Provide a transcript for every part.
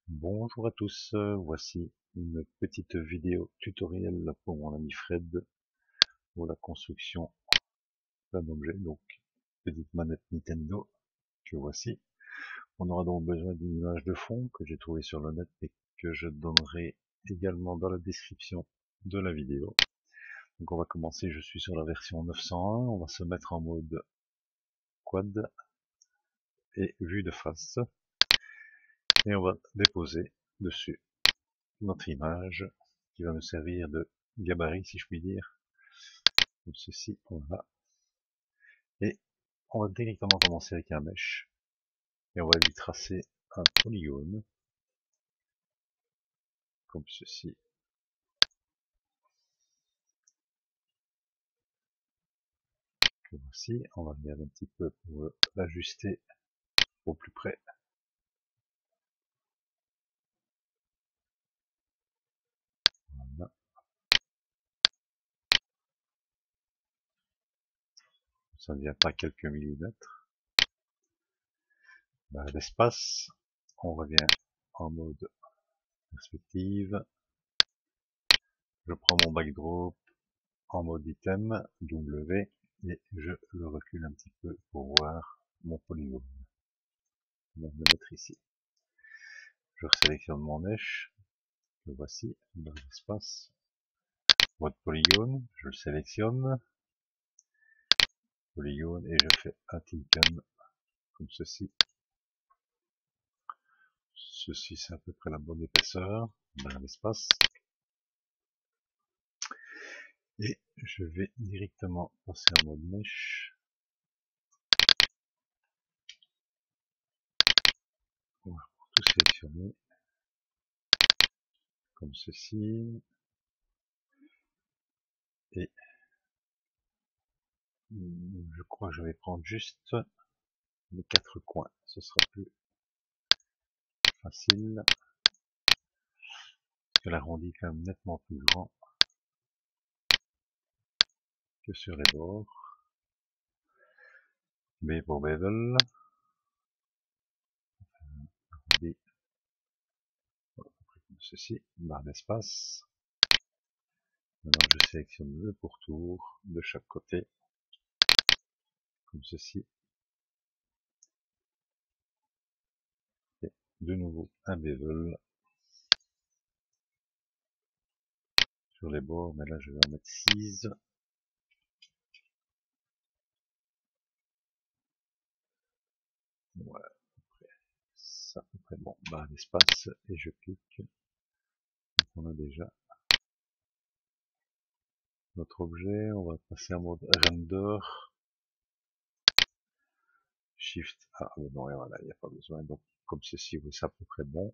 Bonjour à tous, voici une petite vidéo tutoriel pour mon ami Fred pour la construction d'un objet, donc petite manette Nintendo que voici. On aura donc besoin d'une image de fond que j'ai trouvée sur le net et que je donnerai également dans la description de la vidéo. Donc on va commencer, je suis sur la version 901, on va se mettre en mode quad et vue de face et on va déposer dessus notre image qui va nous servir de gabarit si je puis dire, comme ceci, voilà. Et on va directement commencer avec un mesh et on va lui tracer un polygone comme ceci. Voici, on va regarder un petit peu pour l'ajuster au plus près. Voilà. Ça ne vient pas quelques millimètres. L'espace, on revient en mode perspective. Je prends mon backdrop en mode item, W, et je le recule un petit peu pour voir mon polygone. On va le mettre ici. Je sélectionne mon mesh, le voici, dans l'espace. Mode polygone, je le sélectionne, polygone, et je fais un tilken comme ceci. Ceci, c'est à peu près la bonne épaisseur dans l'espace. Et je vais directement passer en mode mesh. On va tout sélectionner comme ceci. Et je crois que je vais prendre juste les 4 coins. Ce sera plus facile. Parce que l'arrondi est quand même nettement plus grand que sur les bords. B pour bevel. B comme ceci. Barre d'espace. Maintenant je sélectionne le pourtour de chaque côté. Comme ceci. Et de nouveau un bevel sur les bords, mais là je vais en mettre 6. Voilà, ça à peu près bon. Barre d'espace et je clique. Donc on a déjà notre objet. On va passer en mode render. Shift A. Non, et voilà, il n'y a pas besoin. Donc comme ceci, c'est à peu près bon.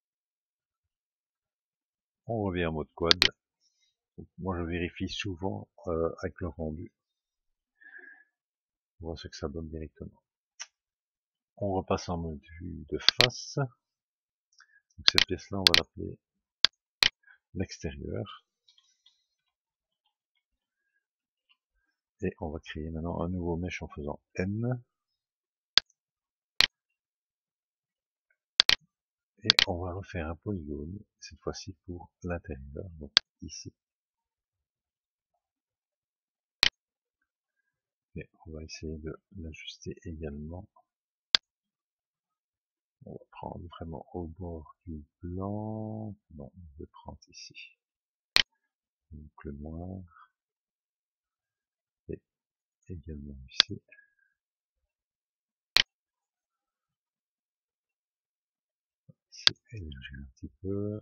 On revient en mode quad. Donc, moi je vérifie souvent avec le rendu. On voit ce que ça donne directement. On repasse en mode vue de face. Donc cette pièce là on va l'appeler l'extérieur. Et on va créer maintenant un nouveau mesh en faisant N. Et on va refaire un polygone, cette fois-ci pour l'intérieur, donc ici. Et on va essayer de l'ajuster également. On va prendre vraiment au bord du blanc. Non, je vais prendre ici. Donc le noir. Et également ici. Ici, élargir un petit peu.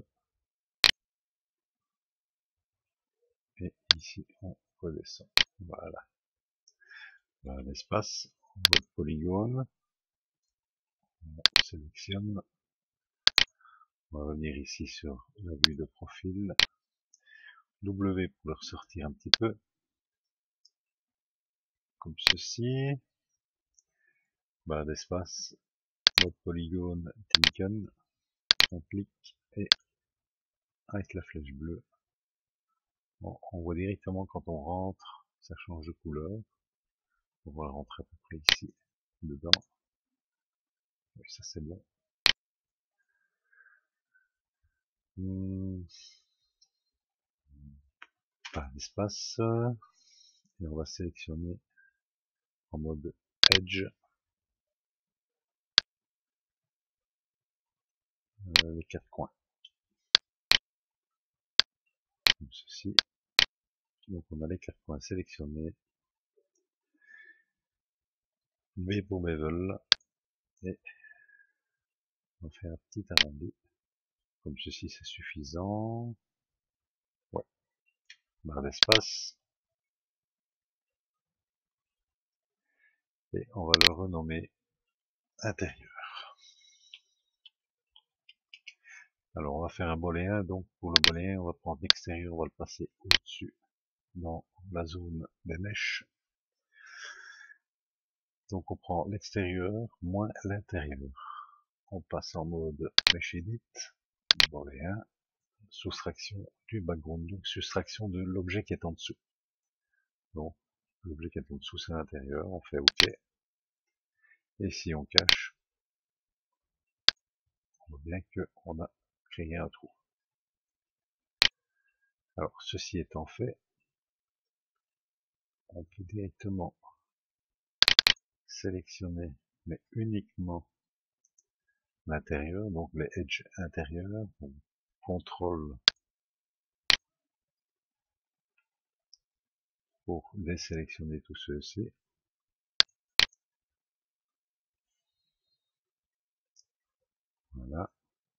Et ici, on redescend. Voilà. Voilà l'espace. On voit le polygone. On sélectionne. On va revenir ici sur la vue de profil. W pour le ressortir un petit peu. Comme ceci. Barre d'espace. Mode polygone, Tinken. On clique et avec la flèche bleue, on voit directement quand on rentre, ça change de couleur. On va rentrer à peu près ici, dedans. Et ça c'est bon. Pas d'espace. Et on va sélectionner en mode Edge les 4 coins. Comme ceci. Donc on a les 4 coins sélectionnés. B pour bevel. Et on va faire un petit arrondi. Comme ceci, c'est suffisant. Ouais. Barre d'espace. Et on va le renommer intérieur. Alors on va faire un booléen. Donc pour le booléen, on va prendre l'extérieur, on va le passer au-dessus dans la zone des mèches. Donc on prend l'extérieur moins l'intérieur. On passe en mode mesh edit, booléen, soustraction du background, donc soustraction de l'objet qui est en dessous. Donc l'objet qui est en dessous c'est l'intérieur, on fait OK. Et si on cache, on voit bien qu'on a créé un trou. Alors ceci étant fait, on peut directement sélectionner, mais uniquement l'intérieur, donc les edges intérieurs, donc contrôle pour désélectionner tout ceci. Voilà.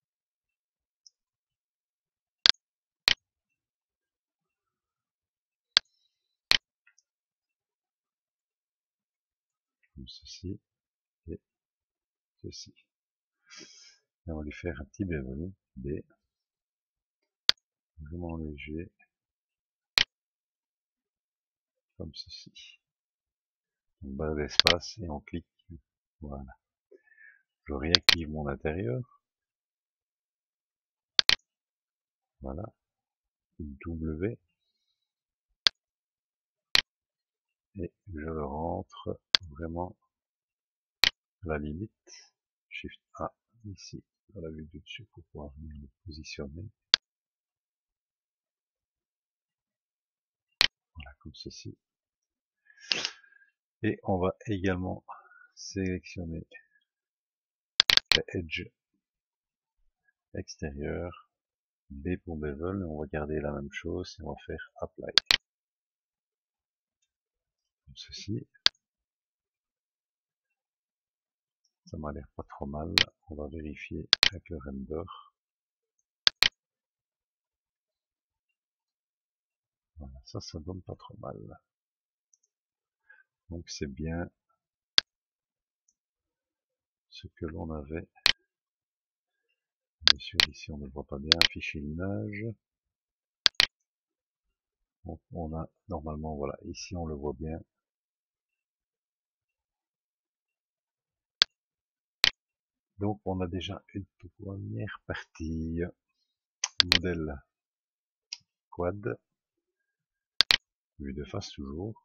Comme ceci et ceci. Et on va lui faire un petit bevel, B, vraiment léger, comme ceci. On barre d'espace et on clique. Voilà. Je réactive mon intérieur. Voilà. W. Et je le rentre vraiment à la limite. Shift A ici, dans la vue du dessus pour pouvoir venir le positionner. Voilà, comme ceci. Et on va également sélectionner les edges extérieurs. B pour bevel, on va garder la même chose et on va faire apply. Comme ceci. Ça m'a l'air pas trop mal. On va vérifier avec le render. Voilà, ça donne pas trop mal. Donc c'est bien ce que l'on avait. Bien sûr, ici on ne le voit pas bien. Afficher l'image. Donc on a normalement, voilà, ici on le voit bien. Donc on a déjà une première partie. Modèle quad. Vue de face toujours.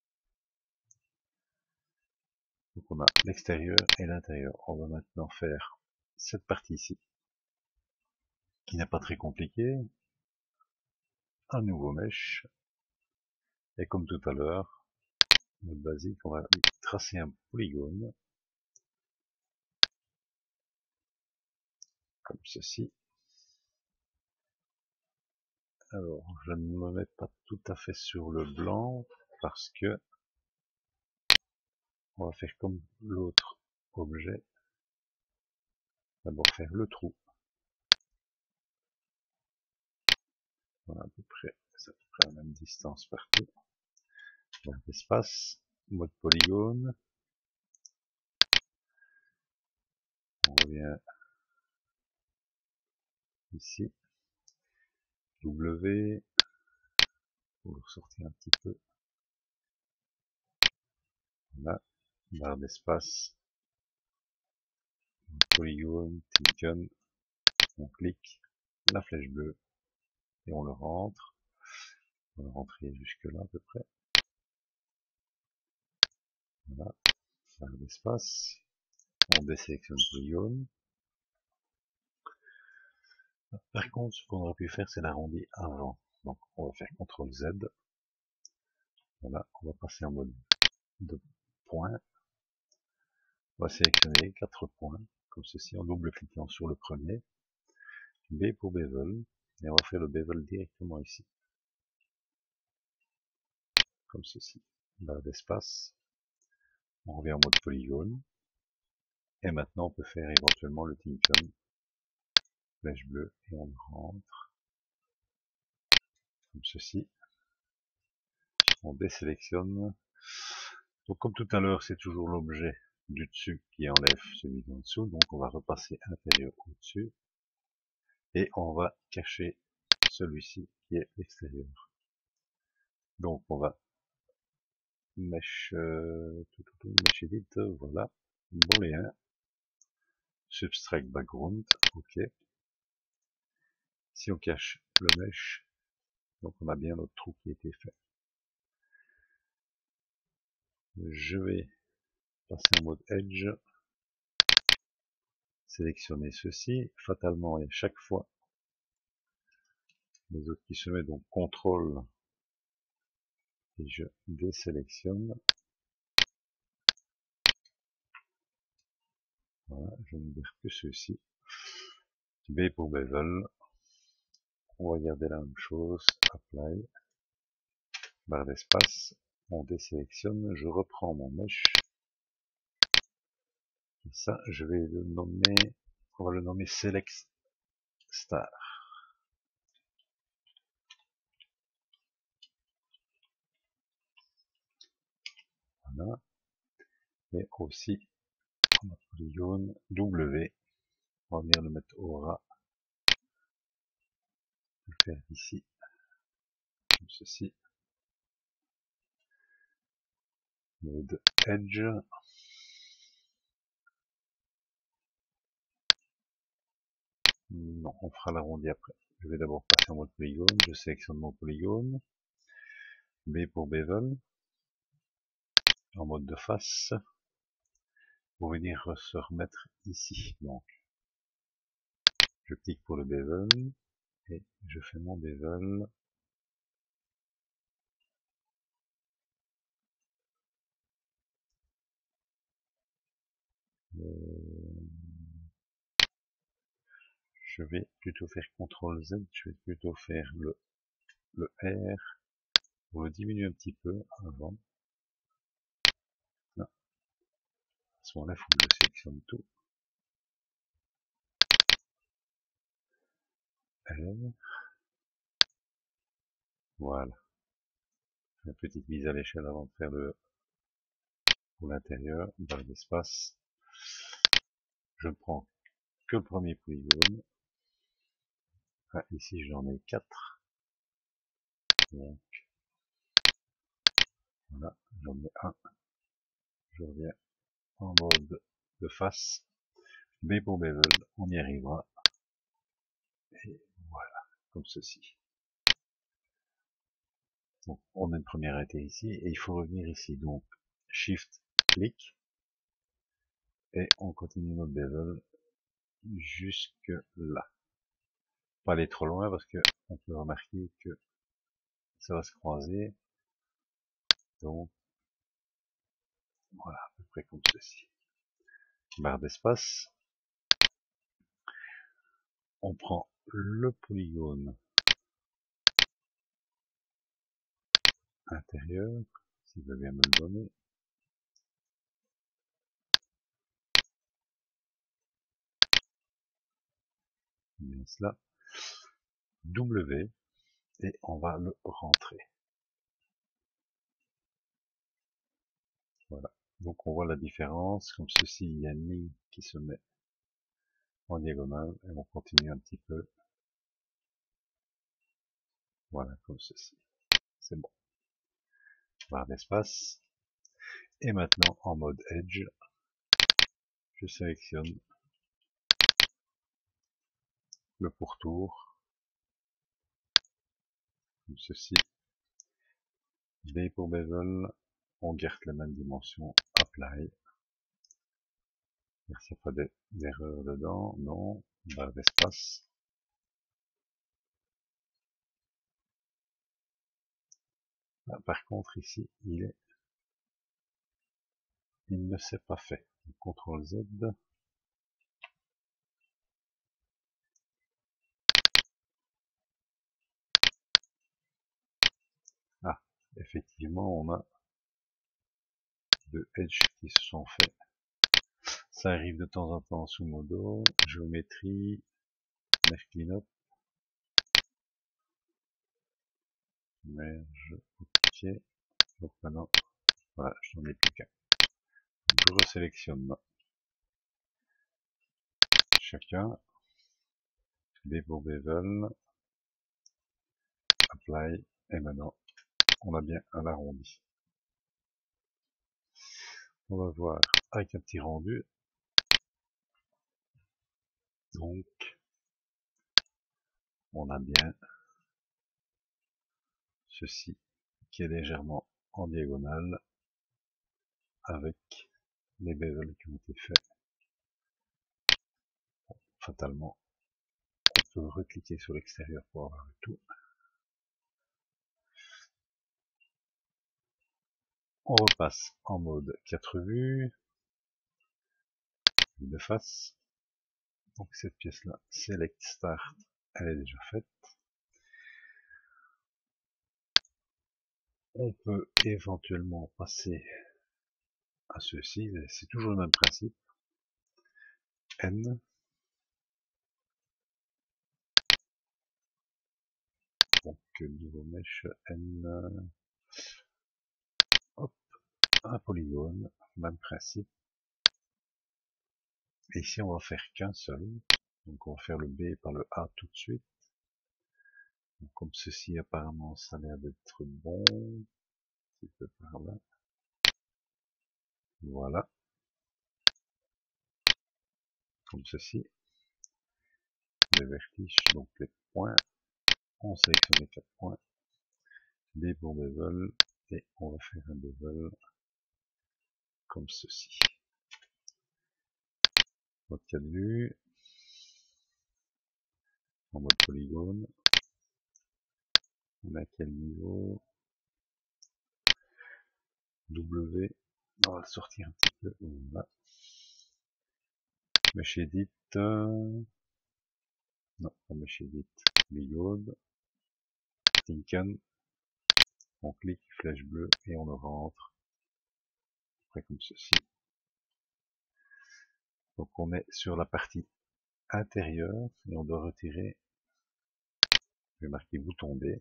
Donc on a l'extérieur et l'intérieur. On va maintenant faire cette partie ici, qui n'est pas très compliquée. Un nouveau mesh. Et comme tout à l'heure, mode basique, on va tracer un polygone. Comme ceci. Alors, je ne me mets pas tout à fait sur le blanc, parce que on va faire comme l'autre objet. D'abord faire le trou. Voilà, à peu près, c'est à peu près la même distance partout. Donc, espace, mode polygone. On revient ici. W. Pour le ressortir un petit peu. Voilà. Barre d'espace. Polygone, Tinken. On clique. La flèche bleue. Et on le rentre. On va le rentrer jusque là à peu près. Voilà. Barre d'espace. On désélectionne le polygone. Par contre, ce qu'on aurait pu faire, c'est l'arrondi avant. Donc, on va faire CTRL Z. Voilà, on va passer en mode de points. On va sélectionner 4 points, comme ceci, en double-cliquant sur le premier. B pour bevel, et on va faire le bevel directement ici. Comme ceci. Barre d'espace. On revient en mode polygone. Et maintenant, on peut faire éventuellement le tincun. Flèche bleue, et on rentre. Comme ceci. On désélectionne. Donc comme tout à l'heure, c'est toujours l'objet du dessus qui enlève celui d'en dessous. Donc on va repasser intérieur au-dessus. Et on va cacher celui-ci qui est l'extérieur. Donc on va mesh, mesh edit, voilà. Booléen. Subtract background, ok. Si on cache le mesh, donc on a bien notre trou qui a été fait. Je vais passer en mode Edge, sélectionner ceci, fatalement et chaque fois les autres qui se mettent, donc CTRL et je désélectionne. Voilà, je ne garde que ceci. B pour bevel, on va garder la même chose, apply, barre d'espace, on désélectionne, je reprends mon mesh, et ça je vais le nommer, on va le nommer Select Star. Voilà. Et aussi, on a polygone W, on va venir le mettre au ras, le faire ici, comme ceci. Mode Edge. Non, on fera l'arrondi après. Je vais d'abord passer en mode polygone, je sélectionne mon polygone. B pour bevel. En mode de face. Pour venir se remettre ici. Donc, je clique pour le bevel. Et je fais mon bevel. Je vais plutôt faire CTRL Z. Je vais plutôt faire le R. Pour le diminuer un petit peu avant. Non. À ce moment-là, il faut que je sélectionne tout. R. Voilà. Une petite mise à l'échelle avant de faire le pour l'intérieur, barre d'espace. Je ne prends que le premier polygone. Ah, ici j'en ai 4. Donc voilà, j'en ai un. Je reviens en mode de face. B pour bevel, on y arrivera. Et voilà, comme ceci. Donc on a une première arrêtée ici et il faut revenir ici. Donc Shift, clic et on continue notre bevel jusque là. Pas aller trop loin parce que on peut remarquer que ça va se croiser. Donc voilà, à peu près comme ceci. Barre d'espace. On prend le polygone intérieur, s'il veut bien me le donner. Bien cela. W, et on va le rentrer. Voilà. Donc on voit la différence. Comme ceci, il y a une ligne qui se met en diagonale, et on continue un petit peu. Voilà, comme ceci. C'est bon. Barre d'espace. Et maintenant, en mode Edge, je sélectionne le pourtour, comme ceci. B pour bevel, on garde la même dimension, apply. Il n'y a pas d'erreur dedans, non. Barre d'espace. Ah, par contre, ici, il ne s'est pas fait. CTRL Z. Ah, effectivement, on a deux edges qui se sont faits. Ça arrive de temps en temps sous modo, géométrie, merge cleanup, merge, ok. Donc maintenant, voilà, je n'en ai plus qu'un. Je resélectionne chacun, bevel bevel, apply, et maintenant, on a bien un arrondi. On va voir avec un petit rendu. Donc, on a bien ceci qui est légèrement en diagonale avec les bevels qui ont été faits. Fatalement, on peut recliquer sur l'extérieur pour avoir le tout. On repasse en mode 4 vues, vue de face. Donc cette pièce-là, Select Start, elle est déjà faite. On peut éventuellement passer à ceci, c'est toujours le même principe. N. Donc nouveau mesh N. Hop, un polygone, même principe. Et ici on va faire qu'un seul. Donc on va faire le B par le A tout de suite. Donc, comme ceci apparemment ça a l'air d'être bon. Un petit peu par là. Voilà. Comme ceci. Les vertiges, donc les points. On sélectionne les 4 points. B pour bevel. Et on va faire un bevel comme ceci. Mode 4 vues. En mode polygone. On a quel niveau? W. On va le sortir un petit peu. Voilà. Mesh Edit. Non, pas Mesh Edit. Bigode. Tinken. On clique, flèche bleue, et on le rentre. Après comme ceci. Donc on est sur la partie intérieure, et on doit retirer, je vais marquer bouton B.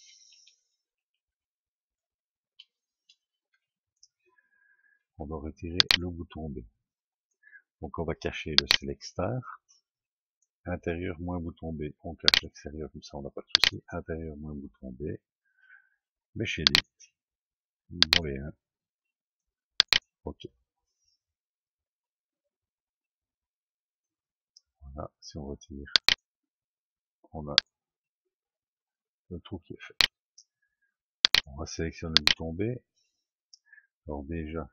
On doit retirer le bouton B. Donc on va cacher le Select Start. Intérieur moins bouton B, on cache l'extérieur, comme ça on n'a pas de souci. Intérieur moins bouton B. Mesh Edit. Volet 1. Ok. Voilà, si on retire, on a le trou qui est fait. On va sélectionner le bouton B. Alors déjà,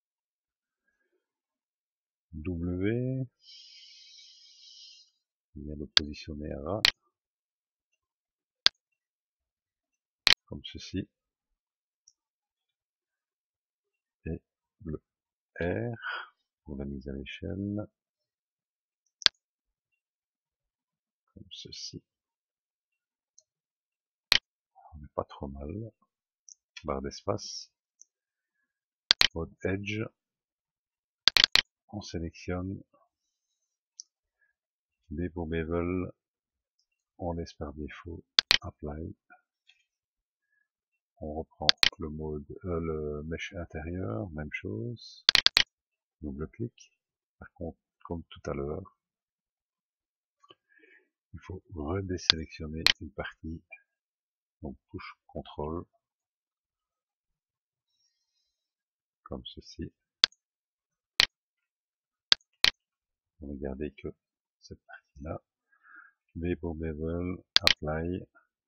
W, il vient le positionner à A, comme ceci, et le R pour la mise à l'échelle, comme ceci. On n'est pas trop mal. Barre d'espace, mode Edge, on sélectionne, B pour bevel, on laisse par défaut, Apply. On reprend le mode, le mesh intérieur, même chose, double-clic. Par contre, comme tout à l'heure, il faut redésélectionner une partie, donc touche CTRL, comme ceci. On va garder que cette partie-là. B pour bevel, Apply.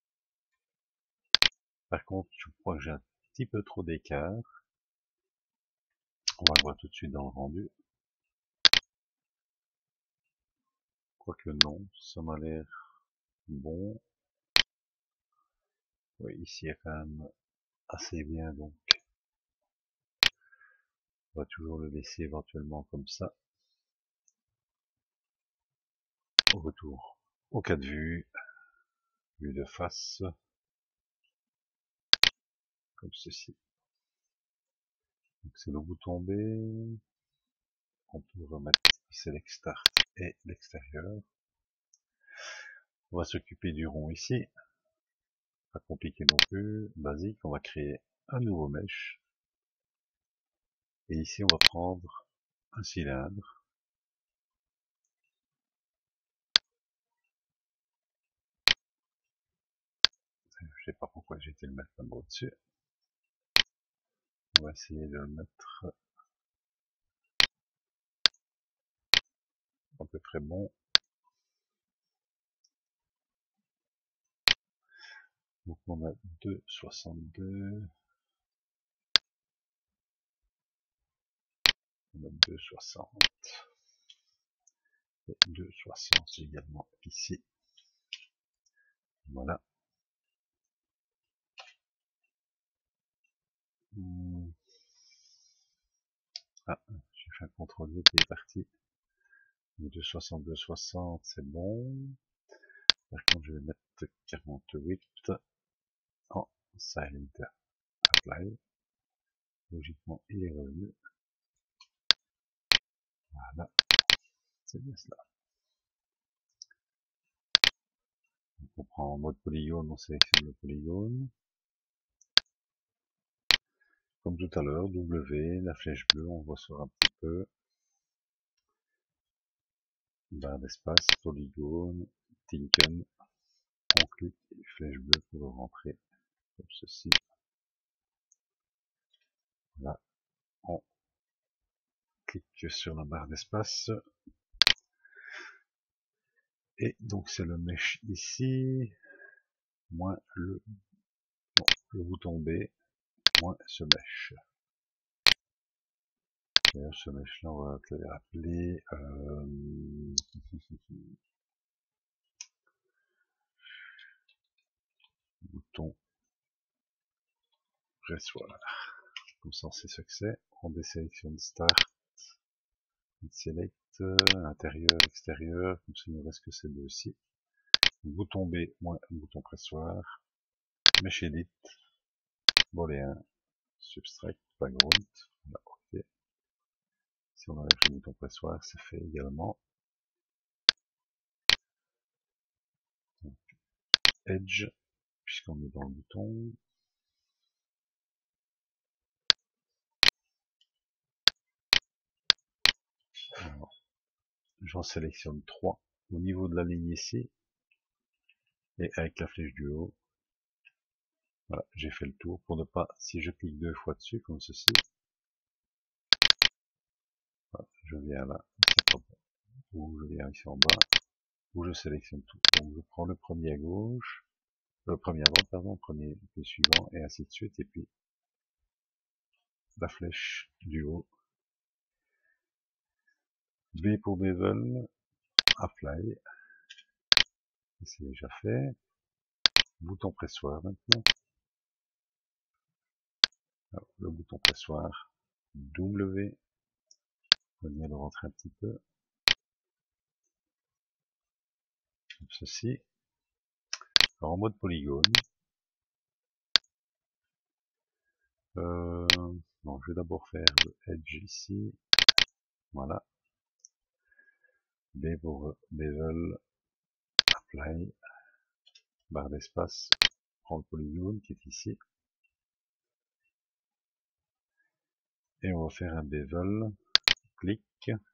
Par contre, je crois que j'ai un petit peu trop d'écart. On va le voir tout de suite dans le rendu. Quoique non, ça m'a l'air bon. Oui, ici il y a quand même assez bien, donc on va toujours le laisser éventuellement comme ça. Au retour, au cas de vue de face, comme ceci. Donc c'est le bouton B. On peut remettre Select Start et l'extérieur. On va s'occuper du rond ici. Pas compliqué non plus, basique. On va créer un nouveau mesh. Et ici, on va prendre un cylindre. Je sais pas pourquoi j'ai été le mettre là-bas au-dessus. On va essayer de le mettre à peu près bon. Donc on a 2,62. On a 2,60. Et 2,60 également ici. Voilà. Ah, j'ai fait un contrôle V qui est parti. 2,60, 2,60, c'est bon. Par contre, je vais mettre 48 en Silent Apply. Logiquement, il est revenu. Voilà, c'est bien cela. Donc on prend en mode polygone, on sélectionne le polygone. Comme tout à l'heure, W, la flèche bleue, on voit sur un petit peu. Barre d'espace, polygone, Tinken. On clique et flèche bleue pour le rentrer, comme ceci. Là, on clique sur la barre d'espace. Et donc c'est le mesh ici, moins le bouton B, moins ce mesh. D'ailleurs ce mesh là on va te le rappeler. Bouton pressoir. Comme ça on sait ce que c'est. On désélectionne Start, Select, intérieur, extérieur, comme ça il nous reste que ces deux ci. Bouton B, moins bouton pressoir. Mesh Edit, booléen, Subtract, background. Voilà, ok. Si on enlève le bouton pressoir, c'est fait également. Donc, Edge, puisqu'on est dans le bouton. J'en sélectionne 3 au niveau de la ligne ici, et avec la flèche du haut. Voilà, j'ai fait le tour pour ne pas, si je clique 2 fois dessus, comme ceci, voilà, je viens là, ou je viens ici en bas, où je sélectionne tout. Donc je prends le premier à gauche, le premier à droite, pardon, le suivant, et ainsi de suite, et puis la flèche du haut. B pour bevel, apply, c'est déjà fait. Bouton pressoir maintenant. Alors, le bouton pressoir, W, on va venir le rentrer un petit peu, comme ceci. Alors en mode polygone, non, je vais d'abord faire le edge ici, voilà, B pour bevel, apply, barre d'espace, prends le polygone qui est ici, et on va faire un bevel, clic,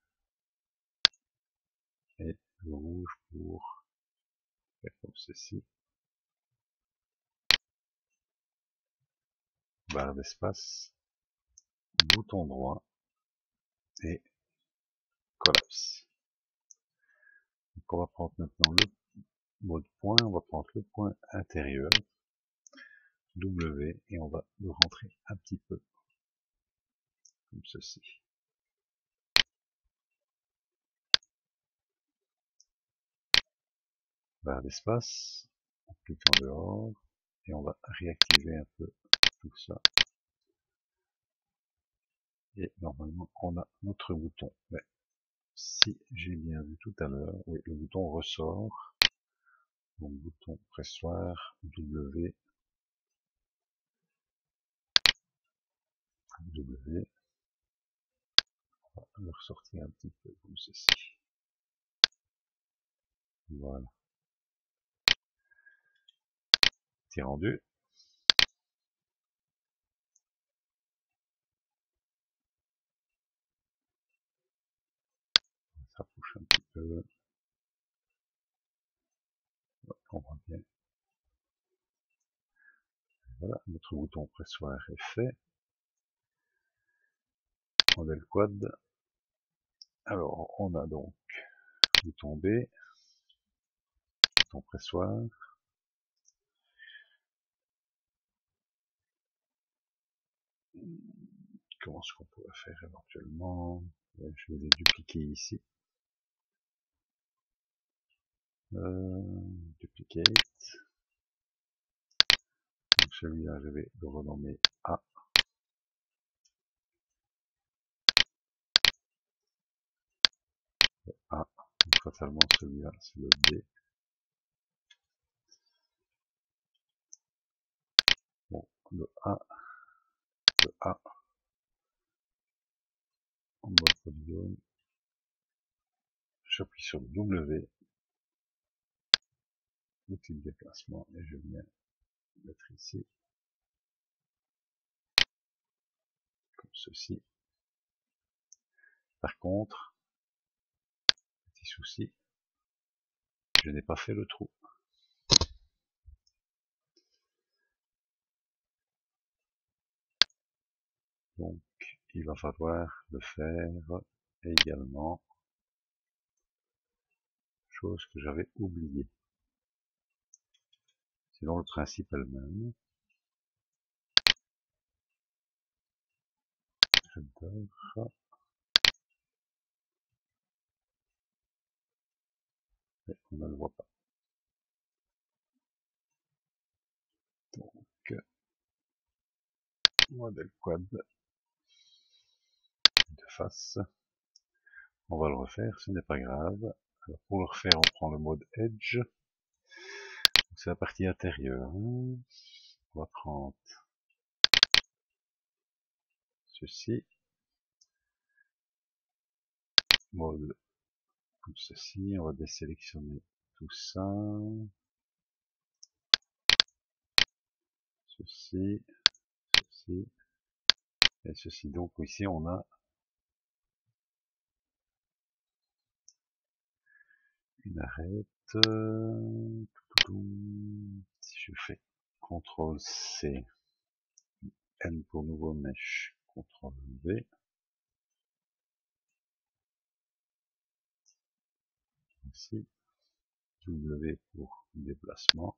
et le rouge pour faire comme ceci, barre d'espace, bouton droit, et collapse. Donc on va prendre maintenant le mode point, on va prendre le point intérieur, W, et on va le rentrer un petit peu, comme ceci. Barre d'espace, on clique en dehors, et on va réactiver un peu tout ça. Et normalement, on a notre bouton. Mais si j'ai bien vu tout à l'heure, oui, le bouton ressort. Donc bouton pressoir, W, W. On va le ressortir un petit peu comme ceci. Voilà. C'est rendu. Ça bouge un petit peu. On voit bien. Voilà, notre bouton pressoir est fait. Modèle quad. Alors, on a donc bouton B, bouton pressoir. Comment est-ce qu'on pourrait faire éventuellement? Je vais les dupliquer ici. Duplicate. Donc celui-là, je vais le renommer A. A. Donc fatalement, celui-là, c'est le B. Bon, le A. En mode polygone. J'appuie sur le W. Outil de déplacement et je viens mettre ici. Comme ceci. Par contre, petit souci, je n'ai pas fait le trou. Donc, il va falloir le faire également. Chose que j'avais oubliée. Sinon, le principe est le même. J'adore. Mais on ne le voit pas. Donc, modèle quad de face. On va le refaire, ce n'est pas grave. Alors, pour le refaire, on prend le mode Edge. C'est la partie intérieure. On va prendre ceci. Mode comme ceci. On va désélectionner tout ça. Ceci. Ceci. Et ceci. Donc ici, on a une arête. Si je fais CTRL C, N pour nouveau mesh, CTRL V, ici, W pour déplacement,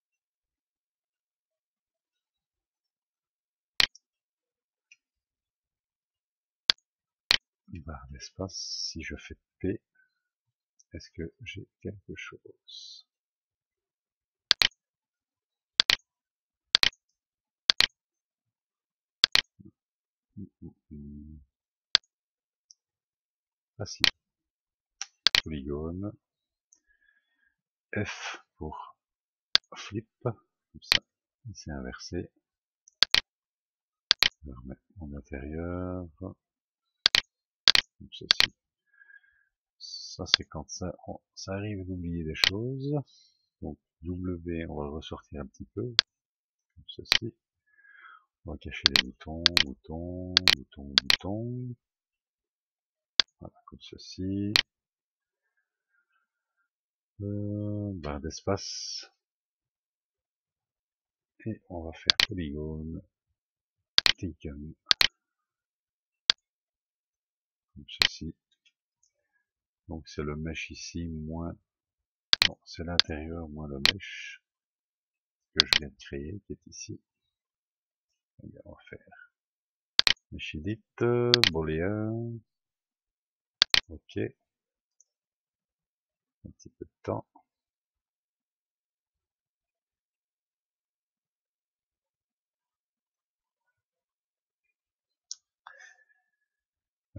barre d'espace. Si je fais P, est-ce que j'ai quelque chose? Ah si, polygone, F pour flip, comme ça, c'est inversé. Je remets en intérieur, comme ceci. Ça c'est quand ça arrive d'oublier des choses. Donc W, on va le ressortir un petit peu, comme ceci. On va cacher les boutons, boutons, boutons, boutons. Voilà, comme ceci. Barre d'espace. Et on va faire polygone, taken, comme ceci. Donc c'est le mesh ici, moins, non, c'est l'intérieur moins le mesh que je viens de créer, qui est ici. Et bien, on va faire mesh edit, boolean, ok, un petit peu de temps.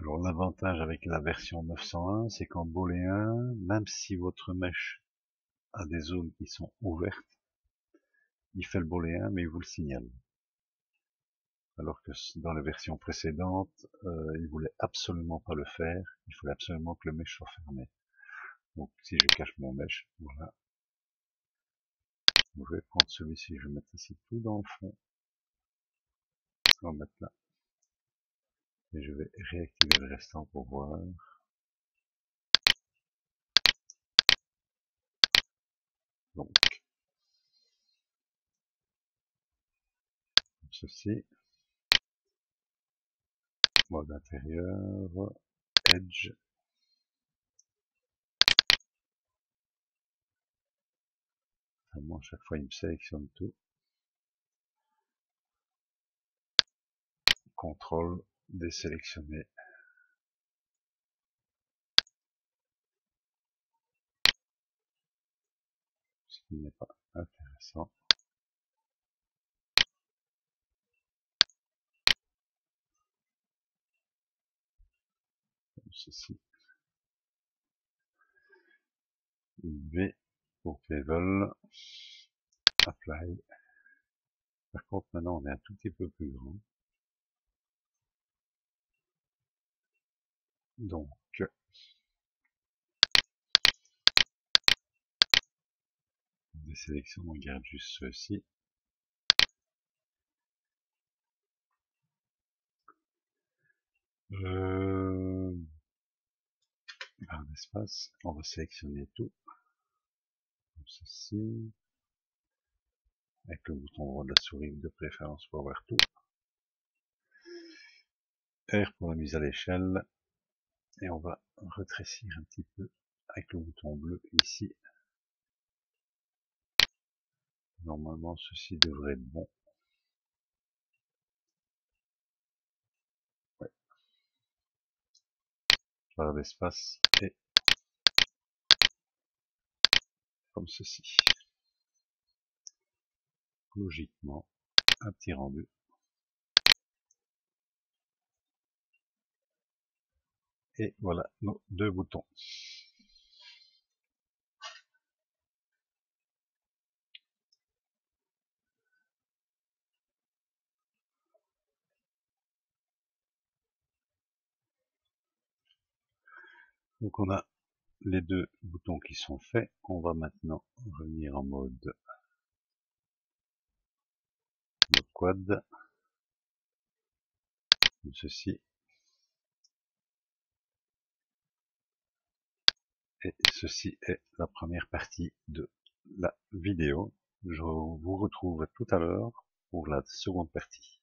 Alors l'avantage avec la version 901, c'est qu'en booléen, même si votre mèche a des zones qui sont ouvertes, il fait le booléen mais il vous le signale. Alors que dans les versions précédentes, il voulait absolument pas le faire, il fallait absolument que le mèche soit fermé. Donc si je cache mon mèche, voilà. Je vais prendre celui-ci, je vais mettre ici tout dans le fond. On va mettre là. Et je vais réactiver le restant pour voir. Donc, comme ceci. Mode intérieur, Edge. Vraiment, à chaque fois, il me sélectionne tout. Contrôle, désélectionner. Ce qui n'est pas intéressant. Comme ceci. V pour Bevel. Apply. Par contre, maintenant, on est un tout petit peu plus grand. Donc, des sélections, on garde juste ceci. Barre d'espace, on va sélectionner tout. Comme ceci. Avec le bouton droit de la souris de préférence pour voir tout. R pour la mise à l'échelle. Et on va rétrécir un petit peu avec le bouton bleu ici. Normalement, ceci devrait être bon. Ouais. Barre d'espace et comme ceci. Logiquement, un petit rendu. Et voilà nos deux boutons. Donc on a les deux boutons qui sont faits. On va maintenant revenir en mode quad. Comme ceci. Et ceci est la première partie de la vidéo. Je vous retrouve tout à l'heure pour la seconde partie.